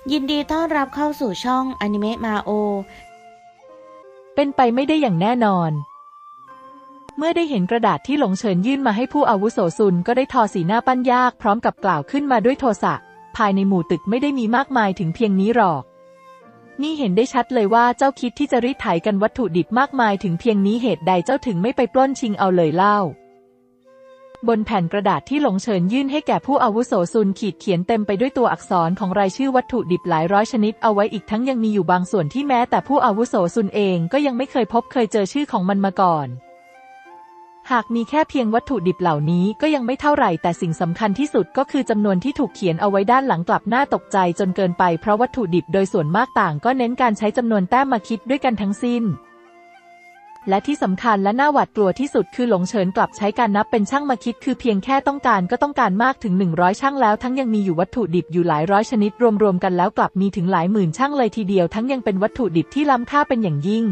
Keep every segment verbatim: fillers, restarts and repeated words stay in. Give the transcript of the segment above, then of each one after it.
ยินดีต้อนรับเข้าสู่ช่องอนิเมะมาโอเป็นไปไม่ได้อย่างแน่นอนเมื่อได้เห็นกระดาษที่หลงเฉินยื่นมาให้ผู้อาวุโสซุนก็ได้ทอสีหน้าปั้นยากพร้อมกับกล่าวขึ้นมาด้วยโทสะภายในหมู่ตึกไม่ได้มีมากมายถึงเพียงนี้หรอกนี่เห็นได้ชัดเลยว่าเจ้าคิดที่จะรีดไถกันวัตถุดิบมากมายถึงเพียงนี้เหตุใดเจ้าถึงไม่ไปปล้นชิงเอาเลยเล่าบนแผ่นกระดาษที่หลงเฉินยื่นให้แก่ผู้อาวุโสซุนขีดเขียนเต็มไปด้วยตัวอักษรของรายชื่อวัตถุดิบหลายร้อยชนิดเอาไว้อีกทั้งยังมีอยู่บางส่วนที่แม้แต่ผู้อาวุโสซุนเองก็ยังไม่เคยพบเคยเจอชื่อของมันมาก่อนหากมีแค่เพียงวัตถุดิบเหล่านี้ก็ยังไม่เท่าไหร่แต่สิ่งสำคัญที่สุดก็คือจำนวนที่ถูกเขียนเอาไว้ด้านหลังกลับน่าตกใจจนเกินไปเพราะวัตถุดิบโดยส่วนมากต่างก็เน้นการใช้จำนวนแต้มมาคิดด้วยกันทั้งสิ้นและที่สำคัญและน่าหวาดกลัวที่สุดคือหลงเฉินกลับใช้การนับเป็นช่างมาคิดคือเพียงแค่ต้องการก็ต้องการมากถึงหนึ่งร้อยช่างแล้วทั้งยังมีอยู่วัตถุดิบอยู่หลายร้อยชนิดรวมๆกันแล้วกลับมีถึงหลายหมื่นช่างเลยทีเดียวทั้งยังเป็นวัตถุดิบที่ล้ำค่าเป็นอย่างยิ่ง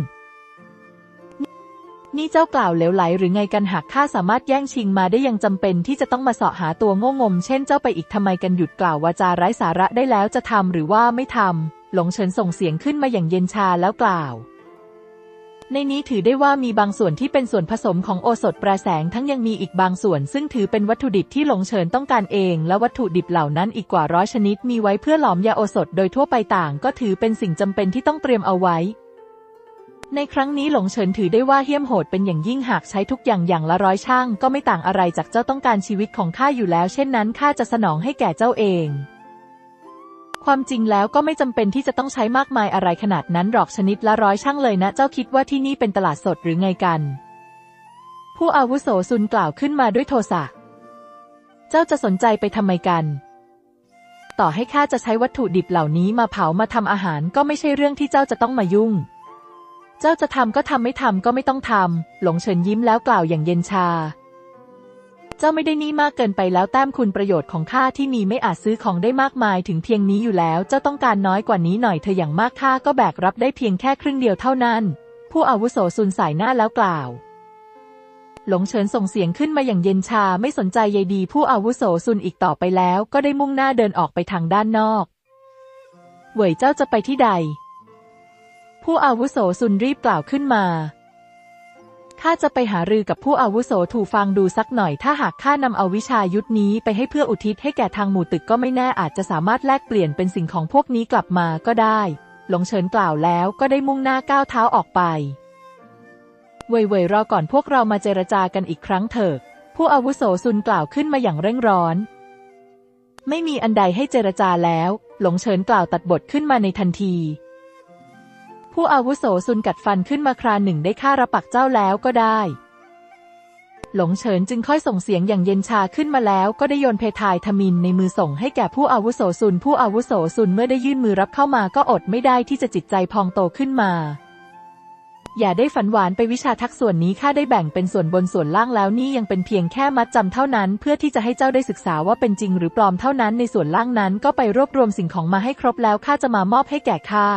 นี่เจ้ากล่าวเหลวไหลหรือไงกันหากข้าสามารถแย่งชิงมาได้ยังจำเป็นที่จะต้องมาเสาะหาตัวโง่งมเช่นเจ้าไปอีกทำไมกันหยุดกล่าววาจาไร้สาระได้แล้วจะทำหรือว่าไม่ทำหลงเฉินส่งเสียงขึ้นมาอย่างเย็นชาแล้วกล่าวในนี้ถือได้ว่ามีบางส่วนที่เป็นส่วนผสมของโอสถแปรแสงทั้งยังมีอีกบางส่วนซึ่งถือเป็นวัตถุดิบที่หลงเฉินต้องการเองและวัตถุดิบเหล่านั้นอีกกว่าร้อยชนิดมีไว้เพื่อหลอมยาโอสถโดยทั่วไปต่างก็ถือเป็นสิ่งจำเป็นที่ต้องเตรียมเอาไว้ในครั้งนี้หลงเฉินถือได้ว่าเหี้ยมโหดเป็นอย่างยิ่งหากใช้ทุกอย่างอย่างละร้อยช่างก็ไม่ต่างอะไรจากเจ้าต้องการชีวิตของข้าอยู่แล้วเช่นนั้นข้าจะสนองให้แก่เจ้าเองความจริงแล้วก็ไม่จำเป็นที่จะต้องใช้มากมายอะไรขนาดนั้นหรอกชนิดละร้อยช่างเลยนะเจ้าคิดว่าที่นี่เป็นตลาดสดหรือไงกันผู้อาวุโสซุนกล่าวขึ้นมาด้วยโทสะเจ้าจะสนใจไปทำไมกันต่อให้ข้าจะใช้วัตถุดิบเหล่านี้มาเผามาทำอาหารก็ไม่ใช่เรื่องที่เจ้าจะต้องมายุ่งเจ้าจะทำก็ทำไม่ทำก็ไม่ต้องทำหลงเฉินยิ้มแล้วกล่าวอย่างเย็นชาเจ้าไม่ได้นี่มากเกินไปแล้วแต้มคุณประโยชน์ของข้าที่มีไม่อาจซื้อของได้มากมายถึงเพียงนี้อยู่แล้วเจ้าต้องการน้อยกว่านี้หน่อยเธออย่างมากข้าก็แบกรับได้เพียงแค่ครึ่งเดียวเท่านั้นผู้อาวุโสซุนสายหน้าแล้วกล่าวหลงเฉินส่งเสียงขึ้นมาอย่างเย็นชาไม่สนใจใยดีผู้อาวุโสซุนอีกต่อไปแล้วก็ได้มุ่งหน้าเดินออกไปทางด้านนอกเหวยเจ้าจะไปที่ใดผู้อาวุโสซุนรีบกล่าวขึ้นมาข้าจะไปหารือกับผู้อาวุโสถูฟังดูสักหน่อยถ้าหากข้านำเอาวิชายุทธนี้ไปให้เพื่ออุทิศให้แก่ทางหมู่ตึกก็ไม่แน่อาจจะสามารถแลกเปลี่ยนเป็นสิ่งของพวกนี้กลับมาก็ได้หลงเฉินกล่าวแล้วก็ได้มุ่งหน้าก้าวเท้าออกไปเว่ยๆรอก่อนพวกเรามาเจรจากันอีกครั้งเถิดผู้อาวุโสซุนกล่าวขึ้นมาอย่างเร่งร้อนไม่มีอันใดให้เจรจาแล้วหลงเฉินกล่าวตัดบทขึ้นมาในทันทีผู้อาวุโสซุนกัดฟันขึ้นมาคราหนึ่งได้ข้ารับปักเจ้าแล้วก็ได้หลงเฉินจึงค่อยส่งเสียงอย่างเย็นชาขึ้นมาแล้วก็ได้โยนเพทายทมินในมือส่งให้แก่ผู้อาวุโสซุนผู้อาวุโสซุนเมื่อได้ยื่นมือรับเข้ามาก็อดไม่ได้ที่จะจิตใจพองโตขึ้นมาอย่าได้ฝันหวานไปวิชาทักส่วนนี้ข้าได้แบ่งเป็นส่วนบนส่วนล่างแล้วนี่ยังเป็นเพียงแค่มัดจำเท่านั้นเพื่อที่จะให้เจ้าได้ศึกษาว่าเป็นจริงหรือปลอมเท่านั้นในส่วนล่างนั้นก็ไปรวบรวมสิ่งของมาให้ครบแล้วข้าจะมามอบให้แก่ข้า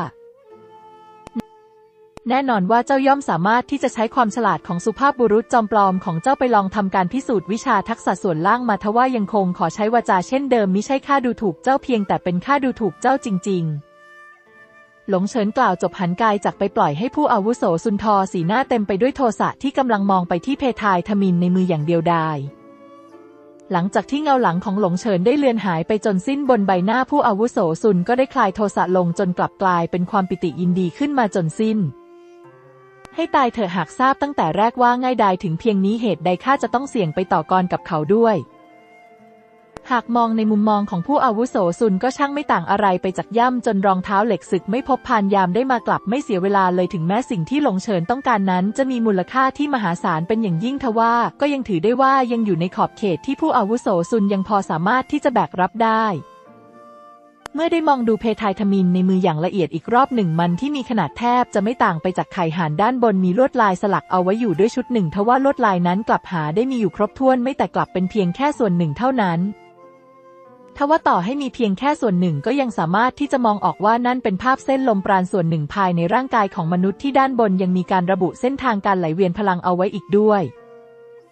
แน่นอนว่าเจ้าย่อมสามารถที่จะใช้ความฉลาดของสุภาพบุรุษจอมปลอมของเจ้าไปลองทำการพิสูจน์วิชาทักษะส่วนล่างมาทว่ายังคงขอใช้วาจาเช่นเดิมมิใช่ข้าดูถูกเจ้าเพียงแต่เป็นข้าดูถูกเจ้าจริงๆหลงเฉินกล่าวจบหันกายจากไปปล่อยให้ผู้อาวุโสซุนทอสีหน้าเต็มไปด้วยโทสะที่กำลังมองไปที่เพทายทมินในมืออย่างเดียวดายหลังจากที่เงาหลังของหลงเฉินได้เลือนหายไปจนสิ้นบนใบหน้าผู้อาวุโสซุนก็ได้คลายโทสะลงจนกลับกลายเป็นความปิติยินดีขึ้นมาจนสิ้นให้ตายเถอะหากทราบตั้งแต่แรกว่าง่ายดายถึงเพียงนี้เหตุใดข้าจะต้องเสี่ยงไปต่อกรกับเขาด้วยหากมองในมุมมองของผู้อาวุโสซุนก็ช่างไม่ต่างอะไรไปจากย่ำจนรองเท้าเหล็กศึกไม่พบพานยามได้มากลับไม่เสียเวลาเลยถึงแม้สิ่งที่หลงเฉินต้องการนั้นจะมีมูลค่าที่มหาศาลเป็นอย่างยิ่งทว่าก็ยังถือได้ว่ายังอยู่ในขอบเขตที่ผู้อาวุโสซุนยังพอสามารถที่จะแบกรับได้เมื่อได้มองดูเพทายทมินในมืออย่างละเอียดอีกรอบหนึ่งมันที่มีขนาดแทบจะไม่ต่างไปจากไข่ห่านด้านบนมีลวดลายสลักเอาไว้อยู่ด้วยชุดหนึ่งทว่าลวดลายนั้นกลับหาได้มีอยู่ครบถ้วนไม่แต่กลับเป็นเพียงแค่ส่วนหนึ่งเท่านั้นทว่าต่อให้มีเพียงแค่ส่วนหนึ่งก็ยังสามารถที่จะมองออกว่านั่นเป็นภาพเส้นลมปราณส่วนหนึ่งภายในร่างกายของมนุษย์ที่ด้านบนยังมีการระบุเส้นทางการไหลเวียนพลังเอาไว้อีกด้วย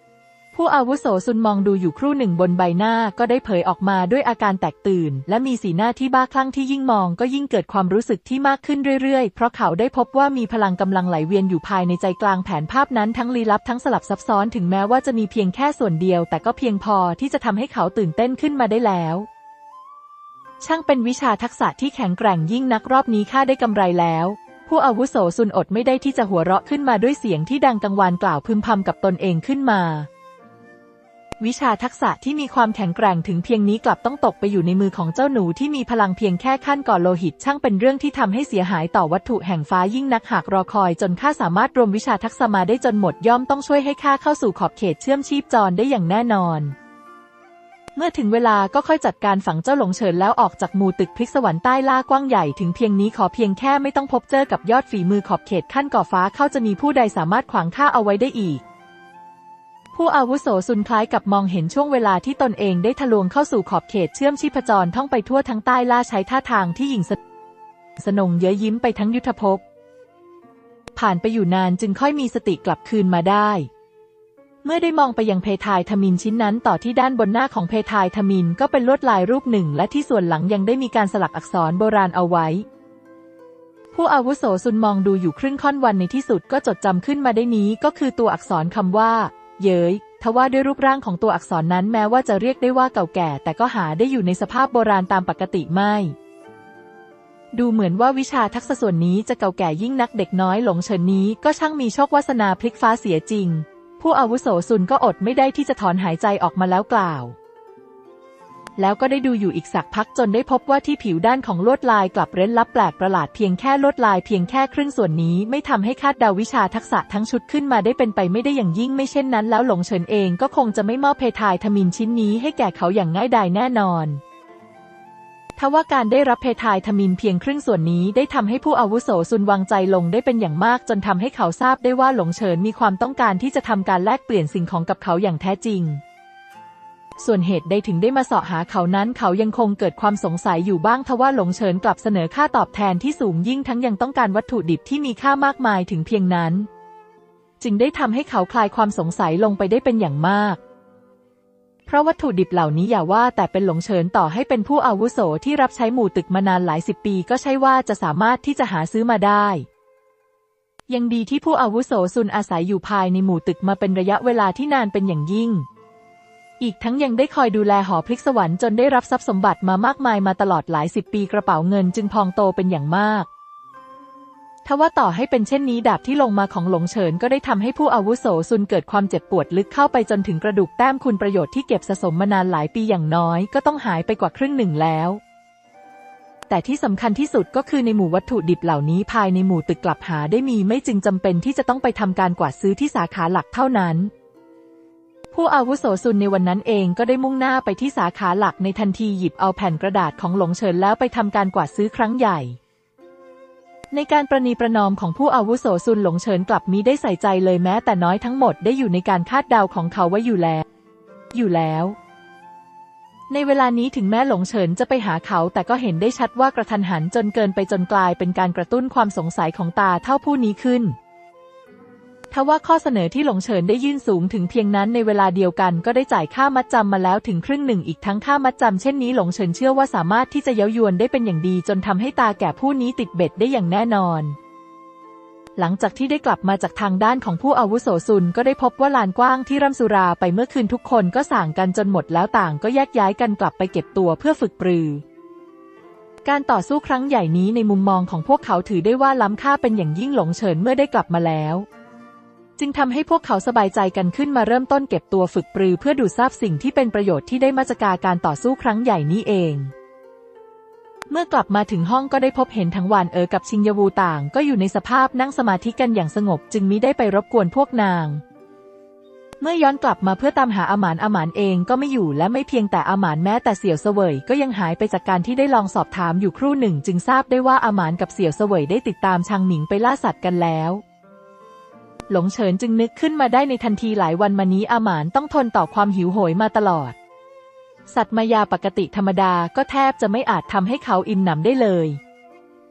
ผู้อาวุโสซุนมองดูอยู่ครู่หนึ่งบนใบหน้าก็ได้เผยออกมาด้วยอาการแตกตื่นและมีสีหน้าที่บ้าคลั่งที่ยิ่งมองก็ยิ่งเกิดความรู้สึกที่มากขึ้นเรื่อยๆเพราะเขาได้พบว่ามีพลังกำลังไหลเวียนอยู่ภายในใจกลางแผนภาพนั้นทั้งลี้ลับทั้งสลับซับซ้อนถึงแม้ว่าจะมีเพียงแค่ส่วนเดียวแต่ก็เพียงพอที่จะทำให้เขาตื่นเต้นขึ้นมาได้แล้วช่างเป็นวิชาทักษะที่แข็งแกร่งยิ่งนักรอบนี้ข้าได้กำไรแล้วผู้อาวุโสซุนอดไม่ได้ที่จะหัวเราะขึ้นมาด้วยเสียงที่ดังกังวานกล่าวพึมพำกับตนเองขึ้นมาวิชาทักษะที่มีความแข็งแกร่งถึงเพียงนี้กลับต้องตกไปอยู่ในมือของเจ้าหนูที่มีพลังเพียงแค่ขั้นก่อโลหิตช่างเป็นเรื่องที่ทำให้เสียหายต่อวัตถุแห่งฟ้ายิ่งนักหากรอคอยจนข้าสามารถรวมวิชาทักษะมาได้จนหมดย่อมต้องช่วยให้ข้าเข้าสู่ขอบเขตเชื่อมชีพจรได้อย่างแน่นอนเมื่อถึงเวลาก็ค่อยจัดการฝังเจ้าหลงเฉินแล้วออกจากหมู่ตึกพลิกสวรรค์ใต้ล่ากว้างใหญ่ถึงเพียงนี้ขอเพียงแค่ไม่ต้องพบเจอกับยอดฝีมือขอบเขตขั้นก่อฟ้าเข้าจะมีผู้ใดสามารถขวางข้าเอาไว้ได้อีกผู้อาวุโสซุนคล้ายกับมองเห็นช่วงเวลาที่ตนเองได้ทะลวงเข้าสู่ขอบเขตเชื่อมชีพจรท่องไปทั่วทั้งใต้ล่าใช้ท่าทางที่หยิ่งสนงเย้ยยิ้มไปทั้งยุทธภพผ่านไปอยู่นานจึงค่อยมีสติกลับคืนมาได้เมื่อได้มองไปยังเพทายทมินชิ้นนั้นต่อที่ด้านบนหน้าของเพทายทมินก็เป็นลวดลายรูปหนึ่งและที่ส่วนหลังยังได้มีการสลักอักษรโบราณเอาไว้ผู้อาวุโสซุนมองดูอยู่ครึ่งค่อนวันในที่สุดก็จดจำขึ้นมาได้นี้ก็คือตัวอักษรคำว่าเย้ยทว่าด้วยรูปร่างของตัวอักษรนั้นแม้ว่าจะเรียกได้ว่าเก่าแก่แต่ก็หาได้อยู่ในสภาพโบราณตามปกติไม่ดูเหมือนว่าวิชาทักษะส่วนนี้จะเก่าแก่ยิ่งนักเด็กน้อยหลงเฉินนี้ก็ช่างมีโชควาสนาพลิกฟ้าเสียจริงผู้อาวุโสซุนก็อดไม่ได้ที่จะถอนหายใจออกมาแล้วกล่าวแล้วก็ได้ดูอยู่อีกสักพักจนได้พบว่าที่ผิวด้านของลวดลายกลับเร้นลับแปลกประหลาดเพียงแค่ลวดลายเพียงแค่ครึ่งส่วนนี้ไม่ทำให้คาดเดาวิชาทักษะทั้งชุดขึ้นมาได้เป็นไปไม่ได้อย่างยิ่งไม่เช่นนั้นแล้วหลงเฉินเองก็คงจะไม่มอบเพทายทมินชิ้นนี้ให้แก่เขาอย่างง่ายดายแน่นอนทว่าการได้รับเพทายทมินเพียงครึ่งส่วนนี้ได้ทำให้ผู้อาวุโสซุนวางใจลงได้เป็นอย่างมากจนทำให้เขาทราบได้ว่าหลงเฉินมีความต้องการที่จะทำการแลกเปลี่ยนสิ่งของกับเขาอย่างแท้จริงส่วนเหตุใดถึงได้มาเสาะหาเขานั้นเขายังคงเกิดความสงสัยอยู่บ้างทว่าหลงเฉินกลับเสนอค่าตอบแทนที่สูงยิ่งทั้งยังต้องการวัตถุดิบที่มีค่ามากมายถึงเพียงนั้นจึงได้ทำให้เขาคลายความสงสัยลงไปได้เป็นอย่างมากเพราะวัตถุดิบเหล่านี้อย่าว่าแต่เป็นหลงเฉินต่อให้เป็นผู้อาวุโสที่รับใช้หมู่ตึกมานานหลายสิบปีก็ใช่ว่าจะสามารถที่จะหาซื้อมาได้ยังดีที่ผู้อาวุโสซุนอาศัยอยู่ภายในหมู่ตึกมาเป็นระยะเวลาที่นานเป็นอย่างยิ่งอีกทั้งยังได้คอยดูแลหอพลิกสวรรค์จนได้รับทรัพย์สมบัติมามากมายมาตลอดหลายสิบปีกระเป๋าเงินจึงพองโตเป็นอย่างมากทว่าต่อให้เป็นเช่นนี้ดาบที่ลงมาของหลงเฉินก็ได้ทำให้ผู้อาวุโสซุนเกิดความเจ็บปวดลึกเข้าไปจนถึงกระดูกแต้มคุณประโยชน์ที่เก็บสะสมมานานหลายปีอย่างน้อยก็ต้องหายไปกว่าครึ่งหนึ่งแล้วแต่ที่สำคัญที่สุดก็คือในหมู่วัตถุดิบเหล่านี้ภายในหมู่ตึกกลับหาได้มีไม่จึงจำเป็นที่จะต้องไปทำการกวาดซื้อที่สาขาหลักเท่านั้นผู้อาวุโสซุนในวันนั้นเองก็ได้มุ่งหน้าไปที่สาขาหลักในทันทีหยิบเอาแผ่นกระดาษของหลงเฉินแล้วไปทำการกวาดซื้อครั้งใหญ่ในการประนีประนอมของผู้อาวุโสซุนหลงเฉินกลับมิได้ใส่ใจเลยแม้แต่น้อยทั้งหมดได้อยู่ในการคาดเดาของเขาไว้อยู่แล้วอยู่แล้วในเวลานี้ถึงแม้หลงเฉินจะไปหาเขาแต่ก็เห็นได้ชัดว่ากระทันหันจนเกินไปจนกลายเป็นการกระตุ้นความสงสัยของตาเท่าผู้นี้ขึ้นทว่าข้อเสนอที่หลงเฉินได้ยื่นสูงถึงเพียงนั้นในเวลาเดียวกันก็ได้จ่ายค่ามัดจำมาแล้วถึงครึ่งหนึ่งอีกทั้งค่ามัดจำเช่นนี้หลงเฉินเชื่อว่าสามารถที่จะเย้ายวนได้เป็นอย่างดีจนทำให้ตาแก่ผู้นี้ติดเบ็ดได้อย่างแน่นอนหลังจากที่ได้กลับมาจากทางด้านของผู้อาวุโสซุนก็ได้พบว่าลานกว้างที่ร่ำสุราไปเมื่อคืนทุกคนก็ส่างกันจนหมดแล้วต่างก็แยกย้ายกันกลับไปเก็บตัวเพื่อฝึกปรือการต่อสู้ครั้งใหญ่นี้ในมุมมองของพวกเขาถือได้ว่าล้ำค่าเป็นอย่างยิ่งหลงเฉินเมื่อได้กลับมาแล้วจึงทำให้พวกเขาสบายใจกันขึ้นมาเริ่มต้นเก็บตัวฝึกปรือเพื่อดูดซับสิ่งที่เป็นประโยชน์ที่ได้มาจากการต่อสู้ครั้งใหญ่นี้เองเมื่อกลับมาถึงห้องก็ได้พบเห็นทั้งหวานเอ๋อกับชิงยวูต่างก็อยู่ในสภาพนั่งสมาธิกันอย่างสงบจึงมิได้ไปรบกวนพวกนางเมื่อย้อนกลับมาเพื่อตามหาอาหมานอาหมานเองก็ไม่อยู่และไม่เพียงแต่อาหมานแม้แต่เสี่ยวเสวยก็ยังหายไปจากการที่ได้ลองสอบถามอยู่ครู่หนึ่งจึงทราบได้ว่าอาหมานกับเสี่ยวเสวยได้ติดตามชางหมิงไปล่าสัตว์กันแล้วหลงเฉินจึงนึกขึ้นมาได้ในทันทีหลายวันมานี้อาหมานต้องทนต่อความหิวโหยมาตลอดสัตว์มายาปกติธรรมดาก็แทบจะไม่อาจทำให้เขาอิ่มหนำได้เลย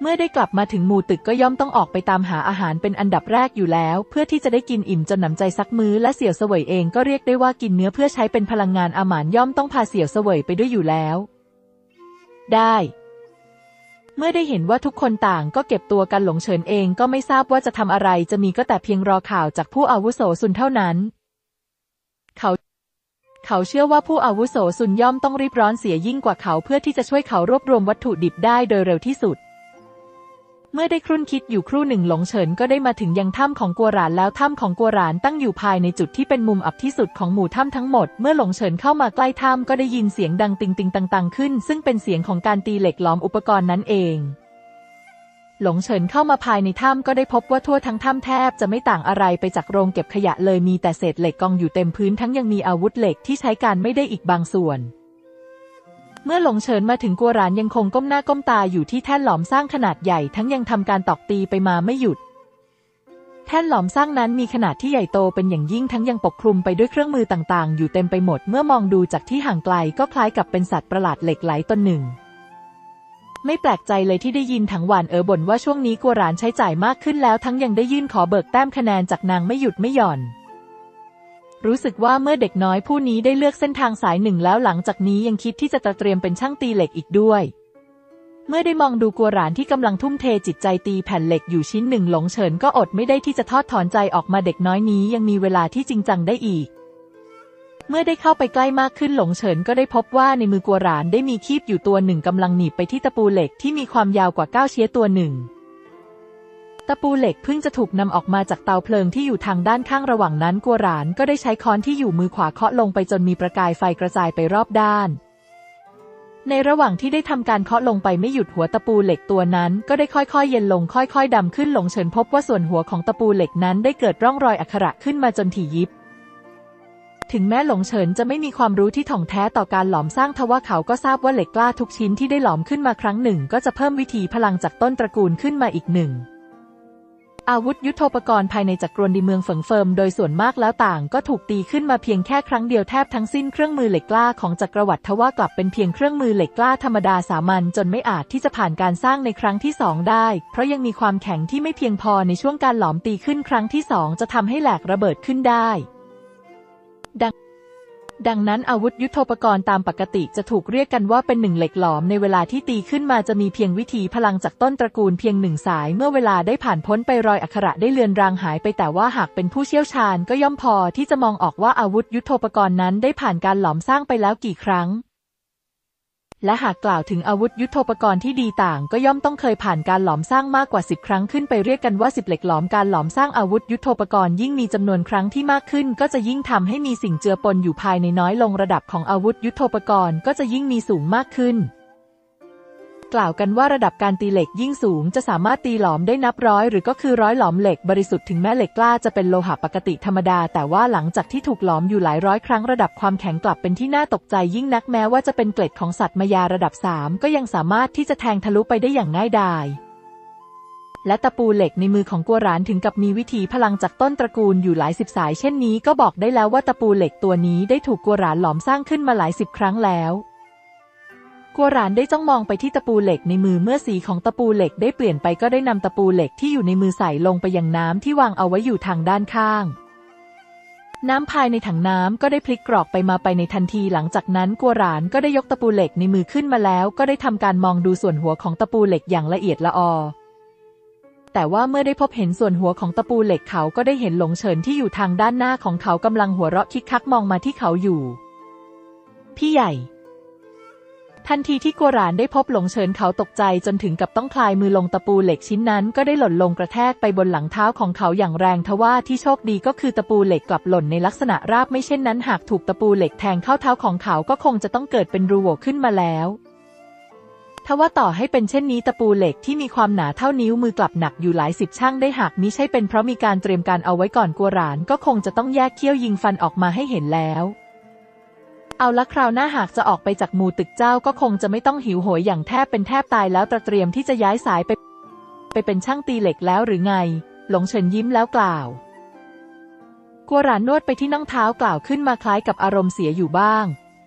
เมื่อได้กลับมาถึงหมู่ตึกก็ย่อมต้องออกไปตามหาอาหารเป็นอันดับแรกอยู่แล้วเพื่อที่จะได้กินอิ่มจนหนำใจสักมื้อและเสี่ยวเสวยเองก็เรียกได้ว่ากินเนื้อเพื่อใช้เป็นพลังงานอาหารย่อมต้องพาเสี่ยวเสวยไปด้วยอยู่แล้วได้เมื่อได้เห็นว่าทุกคนต่างก็เก็บตัวกันหลงเฉินเองก็ไม่ทราบว่าจะทำอะไรจะมีก็แต่เพียงรอข่าวจากผู้อาวุโสซุนเท่านั้นเขาเขาเชื่อว่าผู้อาวุโสซุนย่อมต้องรีบร้อนเสียยิ่งกว่าเขาเพื่อที่จะช่วยเขารวบรวมวัตถุดิบได้โดยเร็วที่สุดเมื่อได้ครุ่นคิดอยู่ครู่หนึ่งหลงเฉินก็ได้มาถึงยังถ้ำของกัวหรานแล้วถ้ำของกัวหรานตั้งอยู่ภายในจุดที่เป็นมุมอับที่สุดของหมู่ถ้ำทั้งหมดเมื่อหลงเฉินเข้ามาใกล้ถ้ำก็ได้ยินเสียงดังติงติงตังๆขึ้นซึ่งเป็นเสียงของการตีเหล็กล้อมอุปกรณ์นั้นเองหลงเฉินเข้ามาภายในถ้ำก็ได้พบว่าทั่วทั้งถ้ำแทบจะไม่ต่างอะไรไปจากโรงเก็บขยะเลยมีแต่เศษเหล็กกองอยู่เต็มพื้นทั้งยังมีอาวุธเหล็กที่ใช้การไม่ได้อีกบางส่วนเมื่อหลงเฉินมาถึงกัวหรานยังคงก้มหน้าก้มตาอยู่ที่แท่นหลอมสร้างขนาดใหญ่ทั้งยังทำการตอกตีไปมาไม่หยุดแท่นหลอมสร้างนั้นมีขนาดที่ใหญ่โตเป็นอย่างยิ่งทั้งยังปกคลุมไปด้วยเครื่องมือต่างๆอยู่เต็มไปหมดเมื่อมองดูจากที่ห่างไกลก็คล้ายกับเป็นสัตว์ประหลาดเหล็กไหลตนหนึ่งไม่แปลกใจเลยที่ได้ยินถังหวานเอ๋อบ่นว่าช่วงนี้กัวหรานใช้จ่ายมากขึ้นแล้วทั้งยังได้ยื่นขอเบิกแต้มคะแนนจากนางไม่หยุดไม่หย่อนรู้สึกว่าเมื่อเด็กน้อยผู้นี้ได้เลือกเส้นทางสายหนึ่งแล้วหลังจากนี้ยังคิดที่จะเตรียมเป็นช่างตีเหล็กอีกด้วยเมื่อได้มองดูกัวหรานที่กำลังทุ่มเทจิตใจตีแผ่นเหล็กอยู่ชิ้นหนึ่งหลงเฉินก็อดไม่ได้ที่จะทอดถอนใจออกมาเด็กน้อยนี้ยังมีเวลาที่จริงจังได้อีกเมื่อได้เข้าไปใกล้มากขึ้นหลงเฉินก็ได้พบว่าในมือกัวหรานได้มีคีบอยู่ตัวหนึ่งกำลังหนีบไปที่ตะปูเหล็กที่มีความยาวกว่าเก้าเชี้ยตัวหนึ่งตะปูเหล็กเพิ่งจะถูกนำออกมาจากเตาเพลิงที่อยู่ทางด้านข้างระหว่างนั้นกัวหรานก็ได้ใช้ค้อนที่อยู่มือขวาเคาะลงไปจนมีประกายไฟกระจายไปรอบด้านในระหว่างที่ได้ทำการเคาะลงไปไม่หยุดหัวตะปูเหล็กตัวนั้นก็ได้ค่อยๆเย็นลงค่อยๆดำขึ้นหลงเฉินพบว่าส่วนหัวของตะปูเหล็กนั้นได้เกิดร่องรอยอักขระขึ้นมาจนถี่ยิบถึงแม้หลงเฉินจะไม่มีความรู้ที่ถ่องแท้ต่อการหลอมสร้างทว่าเขาก็ทราบว่าเหล็กกล้าทุกชิ้นที่ได้หลอมขึ้นมาครั้งหนึ่งก็จะเพิ่มวิถีพลังจากต้นตระกูลขึ้นมาอีกหนึ่งอาวุธยุทโธปกรณ์ภายในจักรวรรดิเมืองเฟิงเฟิมโดยส่วนมากแล้วต่างก็ถูกตีขึ้นมาเพียงแค่ครั้งเดียวแทบทั้งสิ้นเครื่องมือเหล็กกล้าของจักรวรรดิทว่ากลับเป็นเพียงเครื่องมือเหล็กกล้าธรรมดาสามัญจนไม่อาจที่จะผ่านการสร้างในครั้งที่สองได้เพราะยังมีความแข็งที่ไม่เพียงพอในช่วงการหลอมตีขึ้นครั้งที่สองจะทำให้แหลกระเบิดขึ้นได้ดังดังนั้นอาวุธยุทโธปกรณ์ตามปกติจะถูกเรียกกันว่าเป็นหนึ่งเหล็กหลอมในเวลาที่ตีขึ้นมาจะมีเพียงวิถีพลังจากต้นตระกูลเพียงหนึ่งสายเมื่อเวลาได้ผ่านพ้นไปรอยอักขระได้เลือนรางหายไปแต่ว่าหากเป็นผู้เชี่ยวชาญก็ย่อมพอที่จะมองออกว่าอาวุธยุทโธปกรณ์นั้นได้ผ่านการหลอมสร้างไปแล้วกี่ครั้งและหากกล่าวถึงอาวุธยุทโธปกรณ์ที่ดีต่างก็ย่อมต้องเคยผ่านการหลอมสร้างมากกว่าสิบครั้งขึ้นไปเรียกกันว่าสิบเหล็กหลอมการหลอมสร้างอาวุธยุทโธปกรณ์ยิ่งมีจำนวนครั้งที่มากขึ้นก็จะยิ่งทำให้มีสิ่งเจือปนอยู่ภายในน้อยลงระดับของอาวุธยุทโธปกรณ์ก็จะยิ่งมีสูงมากขึ้นกล่าวกันว่าระดับการตีเหล็กยิ่งสูงจะสามารถตีหลอมได้นับร้อยหรือก็คือร้อยหลอมเหล็กบริสุทธิ์ถึงแม้เหล็กกล้าจะเป็นโลหะปกติธรรมดาแต่ว่าหลังจากที่ถูกหลอมอยู่หลายร้อยครั้งระดับความแข็งกลับเป็นที่น่าตกใจยิ่งนักแม้ว่าจะเป็นเกล็ดของสัตว์มายาระดับสามก็ยังสามารถที่จะแทงทะลุไปได้อย่างง่ายดายและตะปูเหล็กในมือของกัวหรานถึงกับมีวิถีพลังจากต้นตระกูลอยู่หลายสิบสายเช่นนี้ก็บอกได้แล้วว่าตะปูเหล็กตัวนี้ได้ถูกกัวหรานหลอมสร้างขึ้นมาหลายสิบครั้งแล้วกัวหรานได้จ้องมองไปที่ตะปูเหล็กในมือเมื่อสีของตะปูเหล็กได้เปลี่ยนไปก็ได้นำตะปูเหล็กที่อยู่ในมือใส่ลงไปยังน้ำที่วางเอาไว้อยู่ทางด้านข้างน้ำภายในถังน้ำก็ได้พลิกกรอกไปมาไปในทันทีหลังจากนั้นกัวหรานก็ได้ยกตะปูเหล็กในมือขึ้นมาแล้วก็ได้ทำการมองดูส่วนหัวของตะปูเหล็กอย่างละเอียดละออแต่ว่าเมื่อได้พบเห็นส่วนหัวของตะปูเหล็กเขาก็ได้เห็นหลงเฉินที่อยู่ทางด้านหน้าของเขากำลังหัวเราะคิกคักมองมาที่เขาอยู่พี่ใหญ่ทันทีที่กัวหรานได้พบหลงเฉินเขาตกใจจนถึงกับต้องคลายมือลงตะปูเหล็กชิ้นนั้นก็ได้หล่นลงกระแทกไปบนหลังเท้าของเขาอย่างแรงทว่าที่โชคดีก็คือตะปูเหล็กกลับหล่นในลักษณะราบไม่เช่นนั้นหากถูกตะปูเหล็กแทงเข้าเท้าของเขาก็คงจะต้องเกิดเป็นรูโหว่ขึ้นมาแล้วทว่าต่อให้เป็นเช่นนี้ตะปูเหล็กที่มีความหนาเท่านิ้วมือกลับหนักอยู่หลายสิบชั่งได้หากมิใช่เป็นเพราะมีการเตรียมการเอาไว้ก่อนกัวหรานก็คงจะต้องแยกเขี้ยวยิงฟันออกมาให้เห็นแล้วเอาละคราวหน้าหากจะออกไปจากหมู่ตึกเจ้าก็คงจะไม่ต้องหิวโหยอย่างแทบเป็นแทบตายแล้วเตรียมที่จะย้ายสายไปไปเป็นช่างตีเหล็กแล้วหรือไงหลงเฉินยิ้มแล้วกล่าวกัวหรานนวดไปที่น่องเท้ากล่าวขึ้นมาคล้ายกับอารมณ์เสียอยู่บ้าง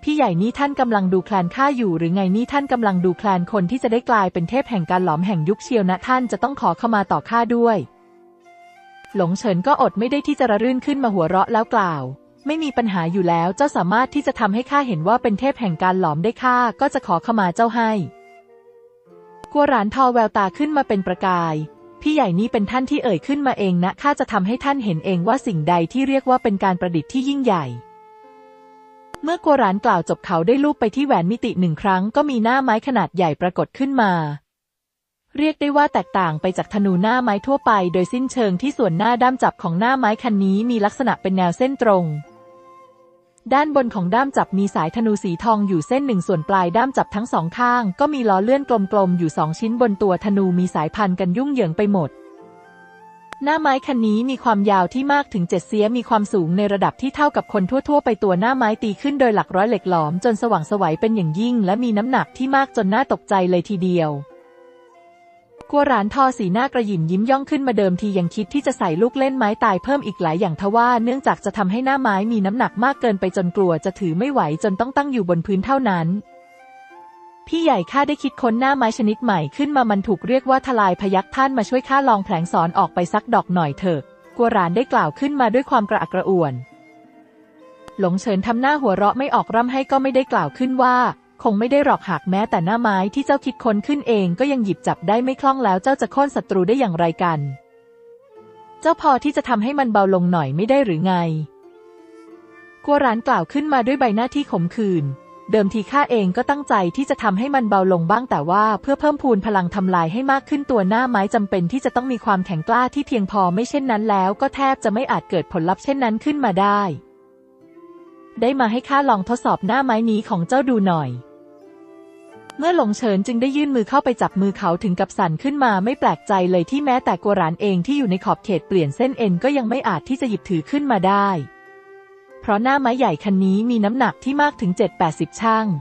พี่ใหญ่นี่ท่านกำลังดูแคลนข้าอยู่หรือไงนี่ท่านกำลังดูแคลนคนที่จะได้กลายเป็นเทพแห่งการหลอมแห่งยุคเชียวนะท่านจะต้องขอขมาต่อข้าด้วยหลงเฉินก็อดไม่ได้ที่จะระรื่นขึ้นมาหัวเราะแล้วกล่าวไม่มีปัญหาอยู่แล้วเจ้าสามารถที่จะทำให้ข้าเห็นว่าเป็นเทพแห่งการหลอมได้ข้าก็จะขอขมาเจ้าให้กัวหรานทอแววตาขึ้นมาเป็นประกายพี่ใหญ่นี่เป็นท่านที่เอ่ยขึ้นมาเองนะข้าจะทำให้ท่านเห็นเองว่าสิ่งใดที่เรียกว่าเป็นการประดิษฐ์ที่ยิ่งใหญ่เมื่อกัวหรานกล่าวจบเขาได้ลูบไปที่แหวนมิติหนึ่งครั้งก็มีหน้าไม้ขนาดใหญ่ปรากฏขึ้นมาเรียกได้ว่าแตกต่างไปจากธนูหน้าไม้ทั่วไปโดยสิ้นเชิงที่ส่วนหน้าด้ามจับของหน้าไม้คันนี้มีลักษณะเป็นแนวเส้นตรงด้านบนของด้ามจับมีสายธนูสีทองอยู่เส้นหนึ่งส่วนปลายด้ามจับทั้งสองข้างก็มีล้อเลื่อนกลมๆอยู่สองชิ้นบนตัวธนูมีสายพันกันยุ่งเหยิงไปหมดหน้าไม้คันนี้มีความยาวที่มากถึงเจ็ดเสียมีความสูงในระดับที่เท่ากับคนทั่วๆไปตัวหน้าไม้ตีขึ้นโดยหลักร้อยเหล็กหลอมจนสว่างไสวเป็นอย่างยิ่งและมีน้ำหนักที่มากจนน่าตกใจเลยทีเดียวกัวหรานทอสีหน้ากระหยิ่มยิ้มย่องขึ้นมาเดิมทียังคิดที่จะใส่ลูกเล่นไม้ตายเพิ่มอีกหลายอย่างทว่าเนื่องจากจะทำให้หน้าไม้มีน้ำหนักมากเกินไปจนกลัวจะถือไม่ไหวจนต้องตั้งอยู่บนพื้นเท่านั้นพี่ใหญ่ข้าได้คิดค้นหน้าไม้ชนิดใหม่ขึ้นมามันถูกเรียกว่าทลายพยัคฆ์ท่านมาช่วยข้าลองแผลงสอนออกไปสักดอกหน่อยเถอะกัวหรานได้กล่าวขึ้นมาด้วยความกระอักกระอ่วนหลงเฉินทำหน้าหัวเราะไม่ออกร่ำให้ก็ไม่ได้กล่าวขึ้นว่าคงไม่ได้หรอกหากแม้แต่หน้าไม้ที่เจ้าคิดค้นขึ้นเองก็ยังหยิบจับได้ไม่คล่องแล้วเจ้าจะโค่นศัตรูได้อย่างไรกันเจ้าพอที่จะทำให้มันเบาลงหน่อยไม่ได้หรือไงกัวหรานกล่าวขึ้นมาด้วยใบหน้าที่ขมขื่นเดิมทีข้าเองก็ตั้งใจที่จะทำให้มันเบาลงบ้างแต่ว่าเพื่อเพิ่มพูนพลังทำลายให้มากขึ้นตัวหน้าไม้จำเป็นที่จะต้องมีความแข็งกล้าที่เพียงพอไม่เช่นนั้นแล้วก็แทบจะไม่อาจเกิดผลลัพธ์เช่นนั้นขึ้นมาได้ได้มาให้ข้าลองทดสอบหน้าไม้นี้ของเจ้าดูหน่อยเมื่อหลงเฉินจึงได้ยื่นมือเข้าไปจับมือเขาถึงกับสั่นขึ้นมาไม่แปลกใจเลยที่แม้แต่กัวหรานเองที่อยู่ในขอบเขตเปลี่ยนเส้นเอ็นก็ยังไม่อาจที่จะหยิบถือขึ้นมาได้เพราะหน้าไม้ใหญ่คันนี้มีน้ำหนักที่มากถึง เจ็ดถึงแปดสิบ ชั่ง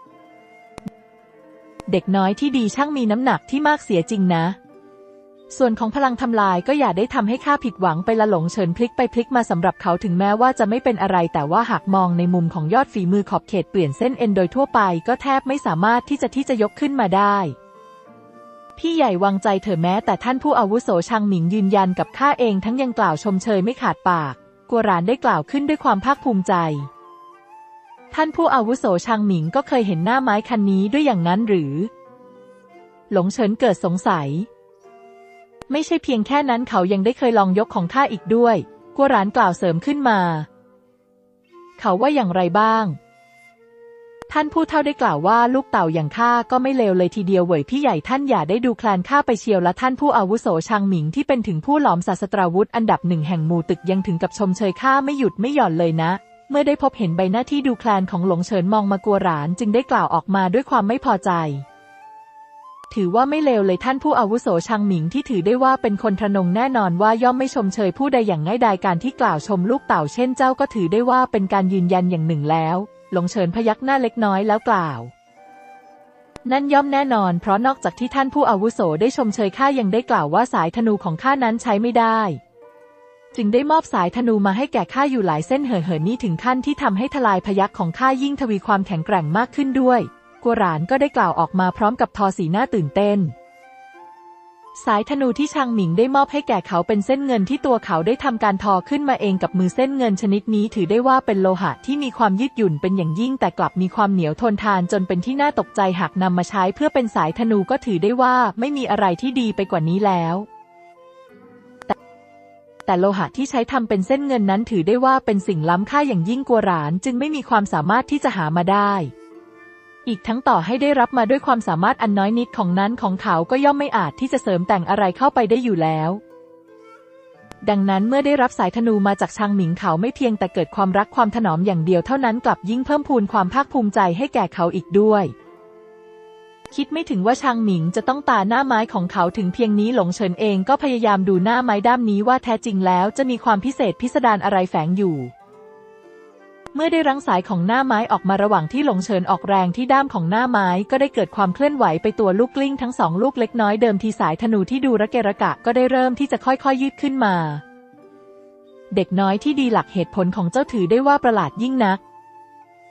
เด็กน้อยที่ดีช่างมีน้ำหนักที่มากเสียจริงนะส่วนของพลังทำลายก็อย่าได้ทำให้ข้าผิดหวังไปละหลงเฉินพลิกไปพลิกมาสำหรับเขาถึงแม้ว่าจะไม่เป็นอะไรแต่ว่าหากมองในมุมของยอดฝีมือขอบเขตเปลี่ยนเส้นเอ็นโดยทั่วไปก็แทบไม่สามารถที่จะที่จะยกขึ้นมาได้พี่ใหญ่วางใจเถอะแม้แต่ท่านผู้อาวุโสชางหมิงยืนยันกับข้าเองทั้งยังกล่าวชมเชยไม่ขาดปากกัวหรานได้กล่าวขึ้นด้วยความภาคภูมิใจท่านผู้อาวุโสชางหมิงก็เคยเห็นหน้าไม้คันนี้ด้วยอย่างนั้นหรือหลงเฉินเกิดสงสัยไม่ใช่เพียงแค่นั้นเขายังได้เคยลองยกของข้าอีกด้วยกัวหรานกล่าวเสริมขึ้นมาเขาว่าอย่างไรบ้างท่านผู้เฒ่าได้กล่าวว่าลูกเต่าอย่างข้าก็ไม่เลวเลยทีเดียวเว่ยพี่ใหญ่ท่านอย่าได้ดูแคลนข้าไปเชียวและท่านผู้อาวุโสชางหมิงที่เป็นถึงผู้หลอมศาสตราวุธอันดับหนึ่งแห่งหมู่ตึกยังถึงกับชมเชยข้าไม่หยุดไม่หย่อนเลยนะเมื่อได้พบเห็นใบหน้าที่ดูแคลนของหลงเฉินมองมากัวหรานจึงได้กล่าวออกมาด้วยความไม่พอใจถือว่าไม่เลวเลยท่านผู้อาวุโสชางหมิงที่ถือได้ว่าเป็นคนทะนงแน่นอนว่าย่อมไม่ชมเชยผู้ใดอย่างง่ายดายการที่กล่าวชมลูกเต่าเช่นเจ้าก็ถือได้ว่าเป็นการยืนยันอย่างหนึ่งแล้วหลงเฉินพยักหน้าเล็กน้อยแล้วกล่าวนั่นย่อมแน่นอนเพราะนอกจากที่ท่านผู้อาวุโสได้ชมเชยข้ายังได้กล่าวว่าสายธนูของข้านั้นใช้ไม่ได้จึงได้มอบสายธนูมาให้แก่ข้าอยู่หลายเส้นเห่อเหินนี้ถึงขั้นที่ทำให้ทลายพยัคฆ์ของข้ายิ่งทวีความแข็งแกร่งมากขึ้นด้วยกัวหรานก็ได้กล่าวออกมาพร้อมกับทอสีหน้าตื่นเต้นสายธนูที่ชางหมิงได้มอบให้แก่เขาเป็นเส้นเงินที่ตัวเขาได้ทำการทอขึ้นมาเองกับมือเส้นเงินชนิดนี้ถือได้ว่าเป็นโลหะที่มีความยืดหยุ่นเป็นอย่างยิ่งแต่กลับมีความเหนียวทนทานจนเป็นที่น่าตกใจหากนำมาใช้เพื่อเป็นสายธนูก็ถือได้ว่าไม่มีอะไรที่ดีไปกว่านี้แล้วแต่แต่โลหะที่ใช้ทำเป็นเส้นเงินนั้นถือได้ว่าเป็นสิ่งล้ำค่าอย่างยิ่งกัวหรานจึงไม่มีความสามารถที่จะหามาได้อีกทั้งต่อให้ได้รับมาด้วยความสามารถอันน้อยนิดของนั้นของเขาก็ย่อมไม่อาจที่จะเสริมแต่งอะไรเข้าไปได้อยู่แล้วดังนั้นเมื่อได้รับสายธนูมาจากชางหมิงเขาไม่เพียงแต่เกิดความรักความถนอมอย่างเดียวเท่านั้นกลับยิ่งเพิ่มพูนความภาคภูมิใจให้แก่เขาอีกด้วยคิดไม่ถึงว่าชางหมิงจะต้องตาหน้าไม้ของเขาถึงเพียงนี้หลงเฉินเองก็พยายามดูหน้าไม้ด้ามนี้ว่าแท้จริงแล้วจะมีความพิเศษพิสดารอะไรแฝงอยู่เมื่อได้รั้งสายของหน้าไม้ออกมาระหว่างที่หลงเฉินออกแรงที่ด้ามของหน้าไม้ก็ได้เกิดความเคลื่อนไหวไปตัวลูกกลิ้งทั้งสองลูกเล็กน้อยเดิมทีสายธนูที่ดูระเกะระกะก็ได้เริ่มที่จะค่อยๆยืดขึ้นมาเด็กน้อยที่ดีหลักเหตุผลของเจ้าถือได้ว่าประหลาดยิ่งนัก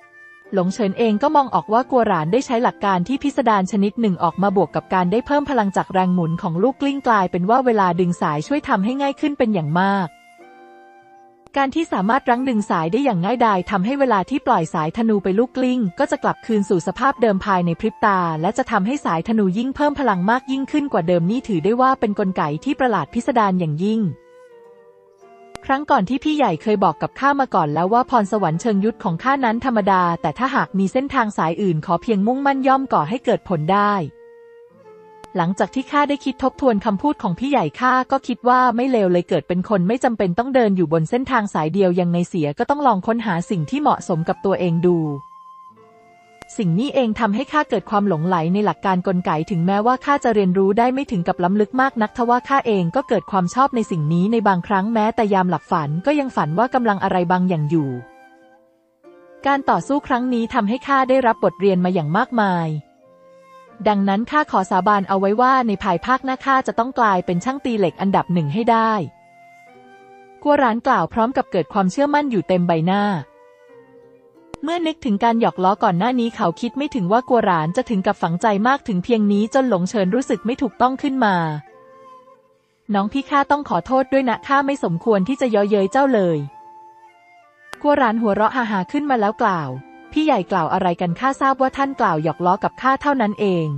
หลงเฉินเองก็มองออกว่ากัวหรานได้ใช้หลักการที่พิสดารชนิดหนึ่งออกมาบวกกับการได้เพิ่มพลังจากแรงหมุนของลูกกลิ้งกลายเป็นว่าเวลาดึงสายช่วยทำให้ง่ายขึ้นเป็นอย่างมากการที่สามารถรั้งดึงสายได้อย่างง่ายดายทำให้เวลาที่ปล่อยสายธนูไปลูกกลิ้งก็จะกลับคืนสู่สภาพเดิมภายในพริบตาและจะทำให้สายธนูยิ่งเพิ่มพลังมากยิ่งขึ้นกว่าเดิมนี่ถือได้ว่าเป็นกลไกที่ประหลาดพิสดารอย่างยิ่งครั้งก่อนที่พี่ใหญ่เคยบอกกับข้ามาก่อนแล้วว่าพรสวรรค์เชิงยุทธของข้านั้นธรรมดาแต่ถ้าหากมีเส้นทางสายอื่นขอเพียงมุ่งมั่นย่อมก่อให้เกิดผลได้หลังจากที่ข้าได้คิดทบทวนคำพูดของพี่ใหญ่ข้าก็คิดว่าไม่เลวเลยเกิดเป็นคนไม่จำเป็นต้องเดินอยู่บนเส้นทางสายเดียวยังไงเสียก็ต้องลองค้นหาสิ่งที่เหมาะสมกับตัวเองดูสิ่งนี้เองทำให้ข้าเกิดความหลงไหลในหลักการกลไกถึงแม้ว่าข้าจะเรียนรู้ได้ไม่ถึงกับล้ำลึกมากนักทว่าข้าเองก็เกิดความชอบในสิ่งนี้ในบางครั้งแม้แต่ยามหลับฝันก็ยังฝันว่ากำลังอะไรบางอย่างอยู่การต่อสู้ครั้งนี้ทำให้ข้าได้รับบทเรียนมาอย่างมากมายดังนั้นข้าขอสาบานเอาไว้ว่าในภายภาคหน้าข้าจะต้องกลายเป็นช่างตีเหล็กอันดับหนึ่งให้ได้กัวหรานกล่าวพร้อมกับเกิดความเชื่อมั่นอยู่เต็มใบหน้าเมื่อนึกถึงการหยอกล้อก่อนหน้านี้เขาคิดไม่ถึงว่ากัวหรานจะถึงกับฝังใจมากถึงเพียงนี้จนหลงเฉินรู้สึกไม่ถูกต้องขึ้นมาน้องพี่ข้าต้องขอโทษด้วยนะข้าไม่สมควรที่จะเย้ยเย้ยเจ้าเลยกัวหรานหัวเราะฮ่าๆขึ้นมาแล้วกล่าวพี่ใหญ่กล่าวอะไรกันข้าทราบว่าท่านกล่าวหยอกล้อกับข้าเท่านั้นเอง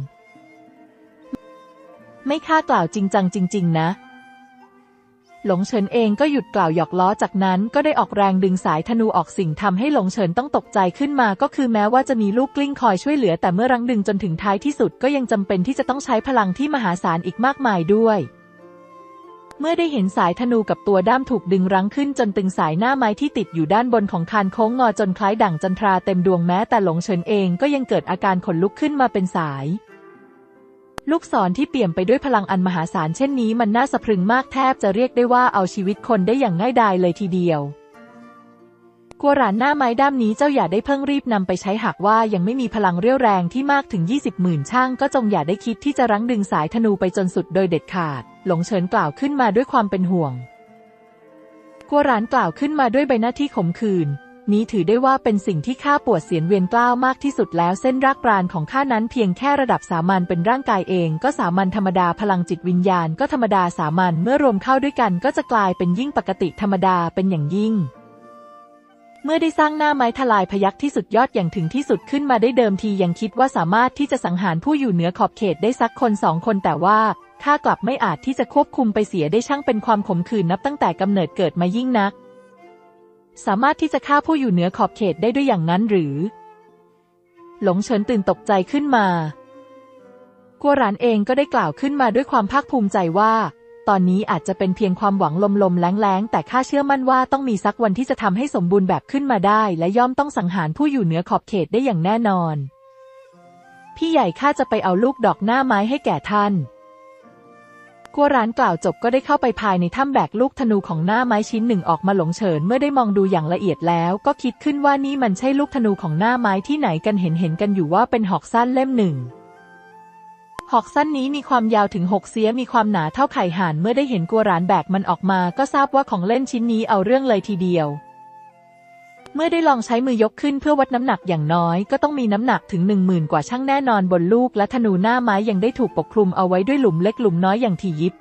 ไม่ข้ากล่าวจริงจังจริงๆนะหลงเฉินเองก็หยุดกล่าวหยอกล้อจากนั้นก็ได้ออกแรงดึงสายธนูออกสิ่งทำให้หลงเฉินต้องตกใจขึ้นมาก็คือแม้ว่าจะมีลูกกลิ้งคอยช่วยเหลือแต่เมื่อรั้งดึงจนถึงท้ายที่สุดก็ยังจำเป็นที่จะต้องใช้พลังที่มหาศาลอีกมากมายด้วยเมื่อได้เห็นสายธนูกับตัวด้ามถูกดึงรั้งขึ้นจนตึงสายหน้าไม้ที่ติดอยู่ด้านบนของคานโค้งงอจนคล้ายดั่งจันทราเต็มดวงแม้แต่หลงเฉินเองก็ยังเกิดอาการขนลุกขึ้นมาเป็นสายลูกศรที่เปี่ยมไปด้วยพลังอันมหาศาลเช่นนี้มันน่าสะพรึงมากแทบจะเรียกได้ว่าเอาชีวิตคนได้อย่างง่ายดายเลยทีเดียวกัวหรานหน้าไม้ด้ามนี้เจ้าอย่าได้เพิ่งรีบนำไปใช้หากว่ายังไม่มีพลังเรี่ยวแรงที่มากถึงยี่สิบหมื่นช่างก็จงอย่าได้คิดที่จะรั้งดึงสายธนูไปจนสุดโดยเด็ดขาดหลงเฉินกล่าวขึ้นมาด้วยความเป็นห่วงกัวหรานกล่าวขึ้นมาด้วยใบหน้าที่ขมขื่นนี้ถือได้ว่าเป็นสิ่งที่ข้าปวดเสียนเวียนกล้าวมากที่สุดแล้วเส้นรากปราณของข้านั้นเพียงแค่ระดับสามัญเป็นร่างกายเองก็สามัญธรรมดาพลังจิตวิญญาณก็ธรรมดาสามัญเมื่อรวมเข้าด้วยกันก็จะกลายเป็นยิ่งปกติธรรมดาเป็นอย่างยิ่งเมื่อได้สร้างหน้าไม้ทลายพยัคฆ์ที่สุดยอดอย่างถึงที่สุดขึ้นมาได้เดิมทียังคิดว่าสามารถที่จะสังหารผู้อยู่เหนือขอบเขตได้สักคนสองคนแต่ว่าข้ากลับไม่อาจที่จะควบคุมไปเสียได้ช่างเป็นความขมขื่นนับตั้งแต่กำเนิดเกิดมายิ่งนักสามารถที่จะฆ่าผู้อยู่เหนือขอบเขตได้ด้วยอย่างนั้นหรือหลงเฉินตื่นตกใจขึ้นมากัวหรานเองก็ได้กล่าวขึ้นมาด้วยความภาคภูมิใจว่าตอนนี้อาจจะเป็นเพียงความหวังลมๆแล้งๆแต่ข้าเชื่อมั่นว่าต้องมีสักวันที่จะทำให้สมบูรณ์แบบขึ้นมาได้และย่อมต้องสังหารผู้อยู่เหนือขอบเขตได้อย่างแน่นอนพี่ใหญ่ข้าจะไปเอาลูกดอกหน้าไม้ให้แก่ท่านกัวหรานกล่าวจบก็ได้เข้าไปภายในถ้ำแบกลูกธนูของหน้าไม้ชิ้นหนึ่งออกมาหลงเฉินเมื่อได้มองดูอย่างละเอียดแล้วก็คิดขึ้นว่านี่มันใช่ลูกธนูของหน้าไม้ที่ไหนกันเห็นเห็นกันอยู่ว่าเป็นหอกสั้นเล่มหนึ่งหอกสั้นนี้มีความยาวถึงหกเสียมีความหนาเท่าไข่ห่านเมื่อได้เห็นกัวหรานแบกมันออกมาก็ทราบว่าของเล่นชิ้นนี้เอาเรื่องเลยทีเดียวเมื่อได้ลองใช้มือยกขึ้นเพื่อวัดน้ำหนักอย่างน้อยก็ต้องมีน้ำหนักถึงหนึ่งหมื่นกว่าช่างแน่นอนบนลูกและธนูหน้าไม้ยังได้ถูกปกคลุมเอาไว้ด้วยหลุมเล็กหลุมน้อยอย่างถี่ยิบ